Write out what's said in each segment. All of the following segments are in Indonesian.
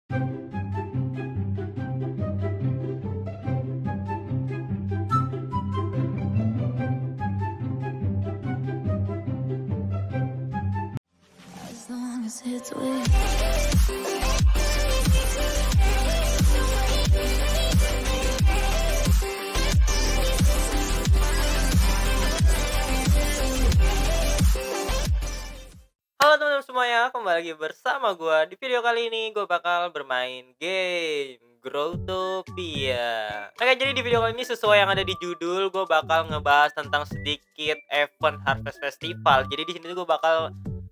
As long as it's with Halo teman-teman semuanya, kembali lagi bersama gua. Di video kali ini gue bakal bermain game Growtopia. Oke, jadi di video kali ini sesuai yang ada di judul, gue bakal ngebahas tentang sedikit event Harvest Festival. Jadi di sini tuh gue bakal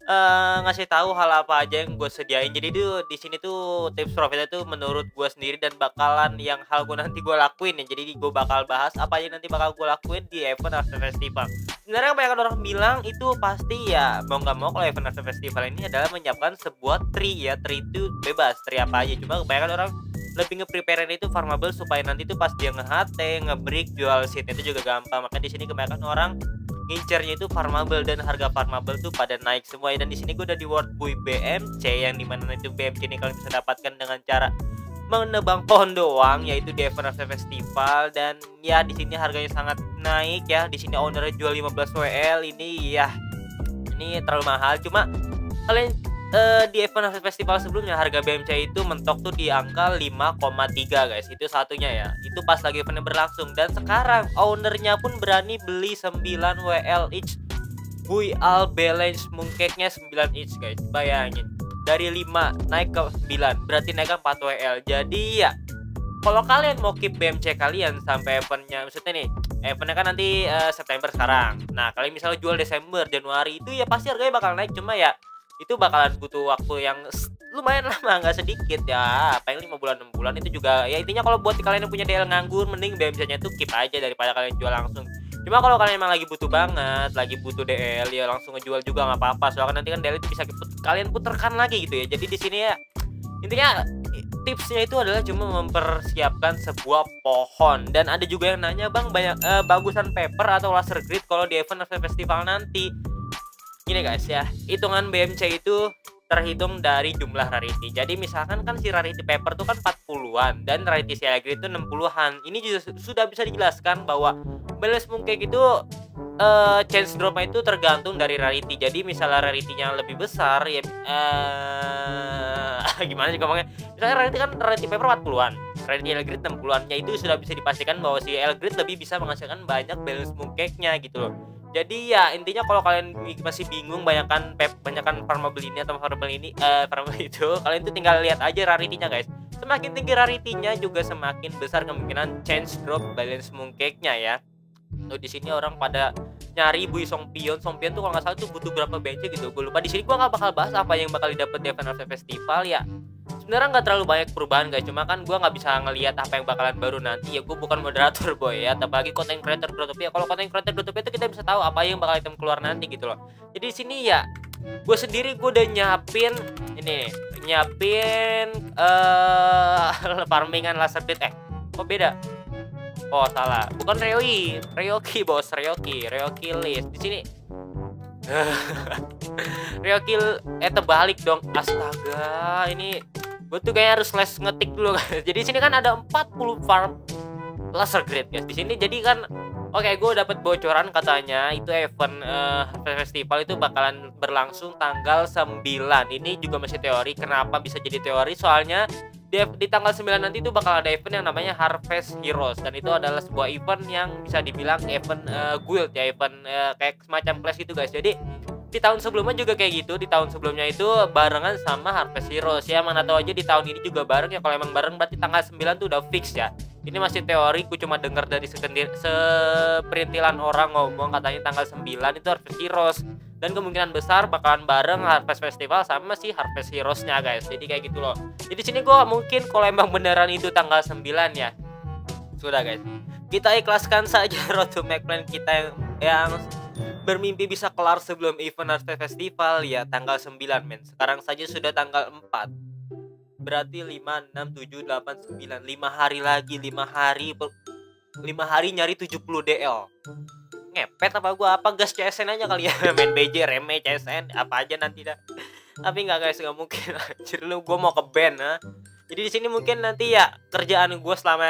ngasih tahu hal apa aja yang gue sediain. Jadi tuh di sini tuh tips profitnya tuh menurut gue sendiri dan bakalan yang hal gue nanti gue lakuin ya. Jadi gue bakal bahas apa aja nanti bakal gue lakuin di event Harvest Festival. Sebenarnya kebanyakan orang bilang itu pasti ya mau nggak mau kalau event Harvest Festival ini adalah menyiapkan sebuah tree ya. Tree itu bebas, tree apa aja. Cuma kebanyakan orang lebih nge-preparein itu farmable supaya nanti tuh pas dia nge-HT, nge-break, jual seed itu juga gampang. Makanya di sini kebanyakan orang ngincernya itu farmable dan harga farmable tuh pada naik semua ya. Dan di sini gue udah di World Buy BMC yang dimana itu BMC ini kalian bisa dapatkan dengan cara menebang pohon doang, yaitu di event Harvest Festival. Dan ya di sini harganya sangat naik ya. Di sini ownernya jual 15 WL. Ini ya ini terlalu mahal. Cuma kalian di event Harvest Festival sebelumnya harga BMC itu mentok tuh di angka 5,3 guys. Itu satunya ya. Itu pas lagi eventnya berlangsung. Dan sekarang ownernya pun berani beli 9 WL each. Buy All Balance mooncake-nya 9 each guys. Bayangin. Dari 5 naik ke 9. Berarti naik ke 4 WL. Jadi ya kalau kalian mau keep BMC kalian sampai eventnya, maksudnya nih eventnya kan nanti September sekarang. Nah kalian misalnya jual Desember, Januari itu ya pasti harganya bakal naik. Cuma ya itu bakalan butuh waktu yang lumayan lama, nggak sedikit ya, paling 5 bulan 6 bulan. Itu juga ya intinya kalau buat kalian yang punya DL nganggur, mending BMC-nya tuh keep aja daripada kalian jual langsung. Cuma kalau kalian emang lagi butuh banget, lagi butuh DL ya langsung ngejual juga nggak apa-apa, soalnya nanti kan DL itu bisa kalian puterkan lagi gitu ya. Jadi di sini ya intinya tipsnya itu adalah cuma mempersiapkan sebuah pohon. Dan ada juga yang nanya, bang banyak bagusan paper atau laser grid kalau di event festival nanti. Gini guys ya, hitungan BMC itu terhitung dari jumlah rarity. Jadi misalkan kan si rarity paper tuh kan 40-an dan rarity CL grid itu 60-an. Ini juga sudah bisa dijelaskan bahwa balance mooncake itu chance dropnya itu tergantung dari rarity. Jadi misalnya rarity-nya lebih besar ya gimana sih ngomongnya? Misalnya rarity paper 40-an, rarity CL grid 60-an. Ya itu sudah bisa dipastikan bahwa si CL grid lebih bisa menghasilkan banyak balance mooncake-nya gitu loh. Jadi ya intinya kalau kalian masih bingung banyakan farmable ini atau farmable ini farmable itu, kalian tuh tinggal lihat aja rarity-nya guys. Semakin tinggi rarity-nya juga semakin besar kemungkinan chance drop balance mooncake-nya ya. Tuh di sini orang pada nyari Buy Songpion. Songpion tuh kalau nggak salah tuh butuh berapa BC gitu. Gue lupa. Di sini gua nggak bakal bahas apa yang bakal didapat di event Harvest Festival ya. Sebenarnya nggak terlalu banyak perubahan guys, cuma kan gue nggak bisa ngelihat apa yang bakalan baru nanti ya. Gue bukan moderator boy ya, apalagi content creator Growtopia. Kalau content creator Growtopia itu kita bisa tahu apa yang bakal item keluar nanti gitu loh. Jadi di sini ya gue sendiri gue udah nyiapin ini, farmingan laser grid. Kok beda? Oh salah, bukan Ryoki bos, Ryoki list di sini. Ryoki terbalik dong, astaga. Ini gue tuh kayaknya harus slash ngetik dulu guys. Jadi sini kan ada 40 farm laser grade guys di sini. Jadi kan oke, gue dapat bocoran katanya itu event festival itu bakalan berlangsung tanggal 9. Ini juga masih teori. Kenapa bisa jadi teori? Soalnya di tanggal 9 nanti itu bakal ada event yang namanya Harvest Heroes, dan itu adalah sebuah event yang bisa dibilang event guild ya, event kayak semacam clash gitu guys. Jadi di tahun sebelumnya juga kayak gitu. Di tahun sebelumnya itu barengan sama Harvest Heroes ya. Mana tahu aja di tahun ini juga bareng ya. Kalau emang bareng berarti tanggal 9 tuh udah fix ya. Ini masih teori, ku cuma dengar dari seperintilan orang ngomong katanya tanggal 9 itu Harvest Heroes. Dan kemungkinan besar bakalan bareng Harvest Festival sama si Harvest Heroes-nya guys. Jadi kayak gitu loh. Jadi sini gua mungkin kalau emang beneran itu tanggal 9 ya. Sudah guys. Kita ikhlaskan saja road to make plan kita yang bermimpi bisa kelar sebelum event Harvest Festival ya tanggal 9 men. Sekarang saja sudah tanggal 4. Berarti 5, 6, 7, 8, 9 5 hari lagi, 5 hari nyari 70 DL. Ngepet apa gua, apa gas CSN aja kali ya. Main BJ, reme, CSN, apa aja nanti dah. Tapi nggak guys, nggak mungkin. Anjir lu, gua mau ke band Jadi di sini mungkin nanti ya kerjaan gue selama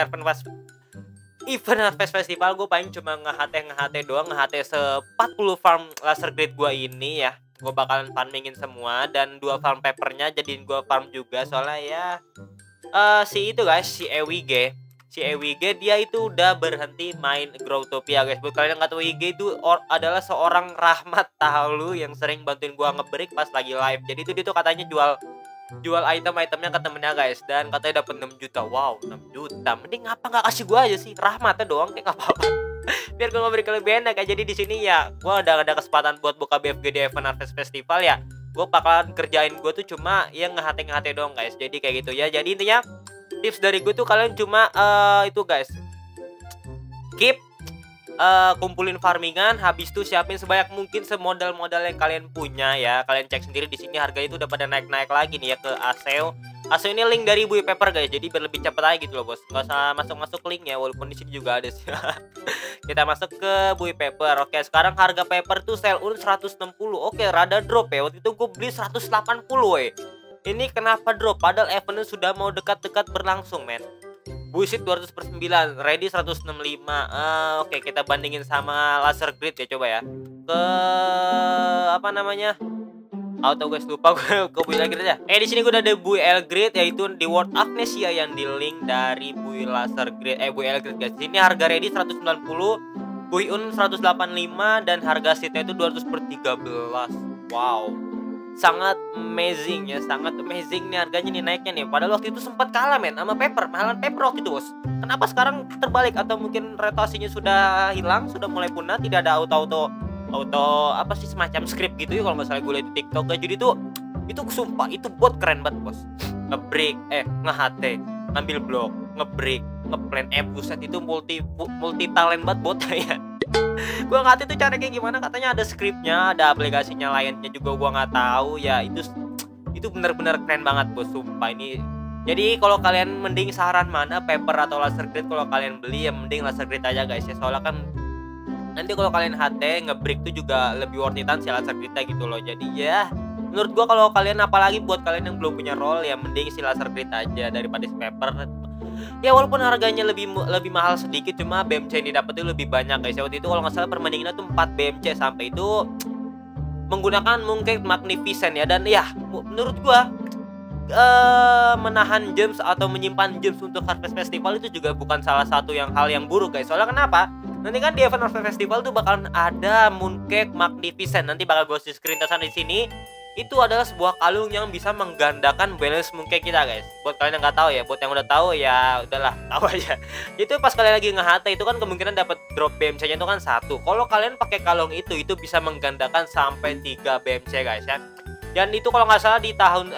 event Harvest Festival gue paling cuma nge-HT doang, nge-HT 40 farm laser grid gue ini ya. Gue bakalan farmingin semua dan 2 farm papernya jadiin gue farm juga, soalnya ya si itu guys, si EWG dia itu udah berhenti main Growtopia guys. Buat kalian yang nggak tahu, EWG itu adalah seorang rahmat tahu yang sering bantuin gua ngebreak pas lagi live. Jadi itu dia tuh katanya jual item-itemnya ke temennya guys, dan katanya dapat 6 juta. Wow, 6 juta. Mending ngapa nggak kasih gua aja sih, rahmatnya doang kayak nggak apa-apa. Biar gua ngebreak lebih enak ya. Jadi di sini ya gua udah ada kesempatan buat buka BFG di Event Harvest Festival ya. Gue bakalan kerjain gue tuh cuma yang nge-HT doang guys. Jadi kayak gitu ya. Jadi intinya tips dari gue tuh kalian cuma itu guys, keep kumpulin farmingan, habis itu siapin sebanyak mungkin semodal-modal yang kalian punya ya. Kalian cek sendiri di sini harganya itu udah pada naik-naik lagi nih ya ke ASEO. ASEO ini link dari Bui Paper guys. Jadi biar lebih cepet aja gitu loh bos. Gak usah masuk link ya, walaupun di sini juga ada sih. Kita masuk ke Bui Paper. Oke, sekarang harga paper tuh sell un 160. Oke, rada drop ya. Waktu itu gue beli 180 weh. Ini kenapa drop? Padahal eventnya sudah mau dekat-dekat berlangsung men. Bullshit 200/9, ready 165. Oke, kita bandingin sama laser grid ya, coba ya. Ke apa namanya? Auto guys, lupa gue ke Bui Laser Grid ya. Di sini gue udah ada Bui L Grid, yaitu di World Agnesia yang di link dari Bui Laser Grid. Bui L Grid guys. Sini harga ready 190, Bui Un 185 dan harga seatnya itu 200/13. Wow. Sangat amazing ya, sangat amazing nih harganya nih naiknya nih. Padahal waktu itu sempat kalah men sama paper, mahalan paper waktu itu bos. Kenapa sekarang terbalik? Atau mungkin rotasinya sudah hilang, sudah mulai punah, tidak ada auto apa sih semacam script gitu ya kalau nggak salah gue lihat di TikTok. Jadi itu sumpah itu bot keren banget bos. Ngebreak, nge-HT, ngambil blok, ngebreak, ngeplan, buset itu multi talent banget bot ya. Gua nggak tahu itu cara kayak gimana, katanya ada skripnya, ada aplikasinya lainnya juga gua nggak tahu ya. Itu benar-benar keren banget bos, sumpah ini. Jadi kalau kalian mending saran mana, paper atau laser grid? Kalau kalian beli ya mending laser grid aja guys ya, soalnya kan nanti kalau kalian HT ngebreak tuh juga lebih worth it-an si laser grid gitu loh. Jadi ya menurut gua kalau kalian, apalagi buat kalian yang belum punya roll ya, mending si laser grid aja daripada si paper. Ya walaupun harganya lebih mahal sedikit, cuma BMC yang didapat itu lebih banyak guys. Waktu itu kalau nggak salah perbandingannya tuh 4 BMC sampai itu menggunakan Mooncake Magnificent ya. Dan ya menurut gua menahan gems atau menyimpan gems untuk Harvest Festival itu juga bukan salah satu hal yang buruk guys. Soalnya kenapa? Nanti kan di event Harvest Festival tuh bakalan ada Mooncake Magnificent. Nanti bakal gue screenshot di sini. Itu adalah sebuah kalung yang bisa menggandakan balance mooncake kita guys. Buat kalian yang nggak tahu ya, buat yang udah tahu ya udahlah tahu aja. Itu pas kalian lagi nge-HT itu kan kemungkinan dapat drop BMC-nya itu kan 1. Kalau kalian pakai kalung itu bisa menggandakan sampai 3 BMC guys ya. Dan itu kalau nggak salah di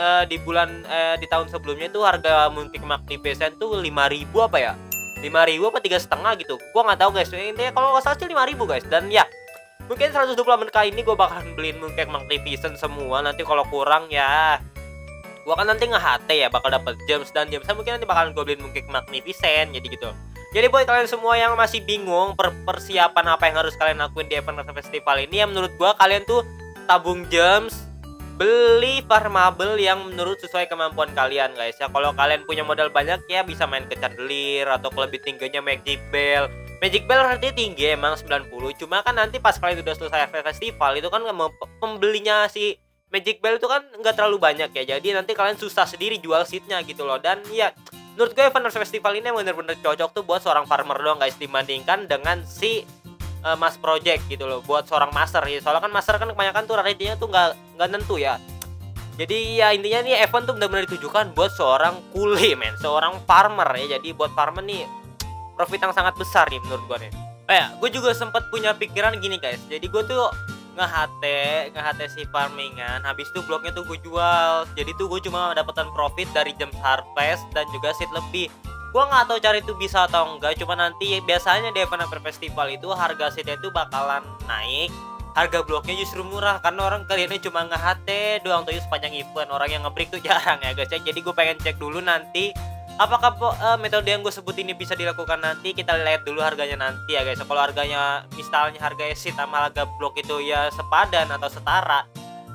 tahun sebelumnya itu harga mooncake Magnificent tuh 5.000 apa ya? 5.000 apa 3,5 gitu. Gua nggak tahu guys. Intinya kalau nggak salah sih 5.000 guys. Dan ya mungkin 120 menit kali ini gue bakalan beliin Mooncake Magnificent semua. Nanti kalau kurang ya gue kan nanti nge-HT ya, bakal dapat gems, dan gemsnya mungkin nanti bakalan gue beliin Mooncake Magnificent. Jadi gitu. Jadi buat kalian semua yang masih bingung persiapan apa yang harus kalian lakuin di event festival ini, ya menurut gue kalian tuh tabung gems, beli farmable yang menurut sesuai kemampuan kalian guys ya. Kalau kalian punya modal banyak ya bisa main ke Chandelier atau lebih tingginya Magic Bell. Magic Bell artinya tinggi emang 90. Cuma kan nanti pas kalian udah selesai festival itu kan pembelinya si Magic Bell itu kan nggak terlalu banyak ya. Jadi nanti kalian susah sendiri jual seatnya gitu loh. Dan ya menurut gue event festival ini bener-bener cocok tuh buat seorang farmer doang guys, dibandingkan dengan si Mass Project gitu loh, buat seorang master ya. Soalnya kan master kan kebanyakan tuh rarity-nya tuh nggak nentu ya. Jadi ya intinya nih event tuh benar-benar ditujukan buat seorang kuli men, seorang farmer ya. Jadi buat farmer nih profit yang sangat besar nih menurut gue nih. Gue juga sempat punya pikiran gini guys. Jadi gue tuh nge-HT si farmingan, habis itu bloknya tuh gue jual. Jadi tuh gue cuma dapetan profit dari jam harvest dan juga seat lebih. Gue nggak tahu cari itu bisa atau enggak. Cuma nanti biasanya di event festival itu harga seatnya itu bakalan naik, harga bloknya justru murah karena orang kaliannya cuma nge-HT doang tuh sepanjang event. Orang yang nge-break tuh jarang ya guys ya. Jadi gue pengen cek dulu nanti apakah metode yang gue sebut ini bisa dilakukan nanti. Kita lihat dulu harganya nanti ya guys. Kalau harganya misalnya harga seat sama harga blok itu ya sepadan atau setara,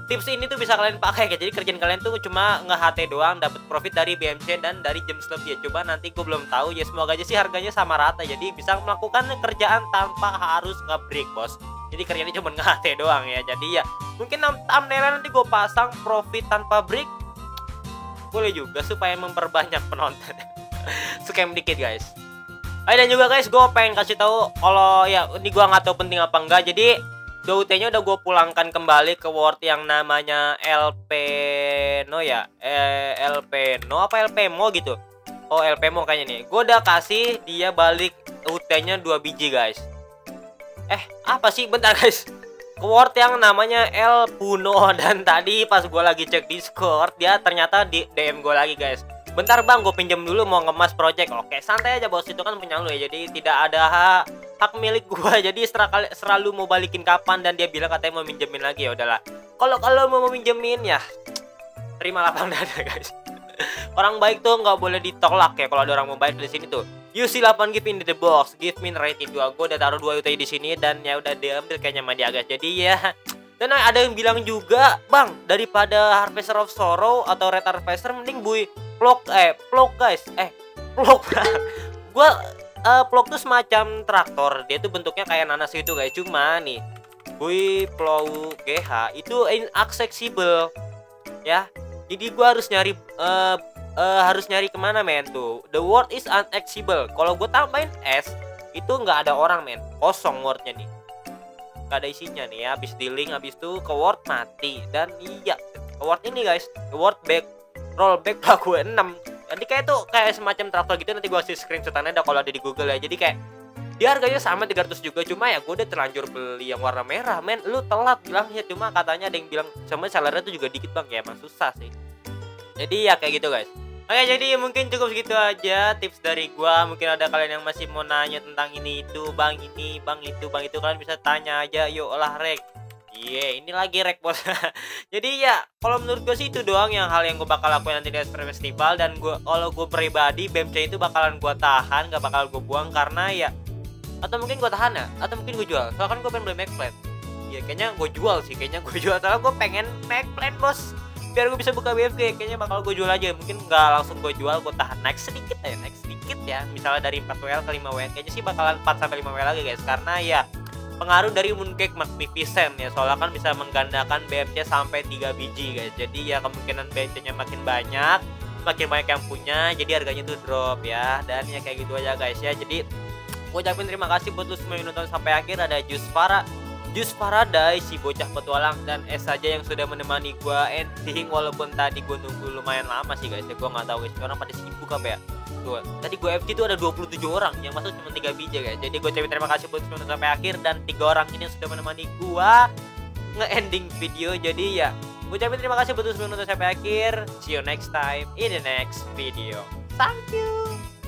tips ini tuh bisa kalian pakai ya. Jadi kerjaan kalian tuh cuma nge-HT doang, dapat profit dari BMC dan dari jam slot ya. Coba nanti gue belum tahu ya, semoga aja sih harganya sama rata. Jadi bisa melakukan kerjaan tanpa harus nge-break, bos. Jadi kerjanya cuma nge-HT doang ya. Jadi ya mungkin thumbnail nanti gue pasang profit tanpa break. Boleh juga supaya memperbanyak penonton. Scam dikit, guys. Dan juga guys, gue pengen kasih tahu kalau ya ini gue nggak tahu penting apa enggak. Jadi DUT-nya udah gue pulangkan kembali ke Word yang namanya LP No ya, LP No apa LP Mo gitu. Oh LP Mo kayaknya nih. Gue udah kasih dia balik DUT-nya 2 biji guys. Apa sih? Bentar guys. Ke Word yang namanya El Puno, dan tadi pas gue lagi cek Discord dia ternyata di DM gue lagi guys. Bentar bang, gue pinjam dulu mau ngemas project. Oke, santai aja bos, itu kan punya lu ya. Jadi tidak ada hak milik gue. Jadi selalu mau balikin kapan, dan dia bilang katanya mau minjemin lagi. Ya udahlah. Kalau mau minjemin ya terima lapang dada guys. Orang baik tuh nggak boleh ditolak ya. Kalau ada orang mau baik di sini tuh. You silahkan give in the box, give me rating 2. Gue udah taruh 2 UTI di sini dan ya udah diambil kayaknya sama dia guys. Jadi ya. Dan ada yang bilang juga, bang, daripada Harvester of Sorrow atau Red Harvester mending Plog guys. Plog. Gua Plog tuh semacam traktor. Dia tuh bentuknya kayak nanas gitu guys. Cuma nih, Plow GH itu inaccessible. Ya. Jadi gua harus nyari kemana men tuh. The word is unaccessible. Kalau gue tambahin S itu nggak ada orang men. Kosong wordnya nih. Gak ada isinya nih ya. Habis di link, habis itu ke Word mati. Dan iya, ke Word ini guys, ke Word back, rollback gue 6. Jadi kayak tuh kayak semacam traktor gitu. Nanti gue kasih screenshotannya ada kalau ada di Google ya. Jadi kayak dia harganya sama 300 juga. Cuma ya gue udah terlanjur beli yang warna merah men. Lu telat bilangnya. Cuma katanya ada yang bilang sama sellernya tuh juga dikit bang. Ya emang susah sih. Jadi ya kayak gitu guys. Oke, jadi mungkin cukup segitu aja tips dari gua. Mungkin ada kalian yang masih mau nanya tentang ini itu, bang ini, bang itu, kalian bisa tanya aja. Yuk olah rek. Ini lagi rek bos. Jadi ya kalau menurut gua sih itu doang yang hal yang gua bakal lakuin nanti di Esper Festival. Dan kalau gua pribadi BMC itu bakalan gua tahan, gak bakal gua buang karena ya, atau mungkin gua tahan ya, atau mungkin gua jual. Soalnya kan gua pengen beli McPlant. Ya kayaknya gua jual sih, soalnya gua pengen McPlant bos. Biar gue bisa buka BFG, kayaknya bakal gue jual aja. Mungkin nggak langsung gue jual, gue tahan naik sedikit ya. Misalnya dari 4 WL ke 5 WL, kayaknya sih bakalan 4 sampai 5 WL lagi guys. Karena ya pengaruh dari Mooncake Magnificent ya. Soalnya kan bisa menggandakan BFC sampai 3 biji guys. Jadi ya kemungkinan BFC-nya makin banyak yang punya, jadi harganya tuh drop ya. Dan ya kayak gitu aja guys ya. Jadi gue ucapin terima kasih buat lu semua yang nonton sampai akhir. Ada Jus Paradise, si bocah petualang, dan S saja yang sudah menemani gua ending. Walaupun tadi gua nunggu lumayan lama sih guys ya. Gua nggak tahu guys, orang pada sibuk apa ya. Tuh, tadi gua FG tuh ada 27 orang, yang masuk cuma 3 biji guys. Jadi gua ucapin terima kasih buat semua sampai akhir, dan 3 orang ini yang sudah menemani gua nge-ending video. Jadi ya, gua ucapin terima kasih buat semua sampai akhir. See you next time in the next video. Thank you.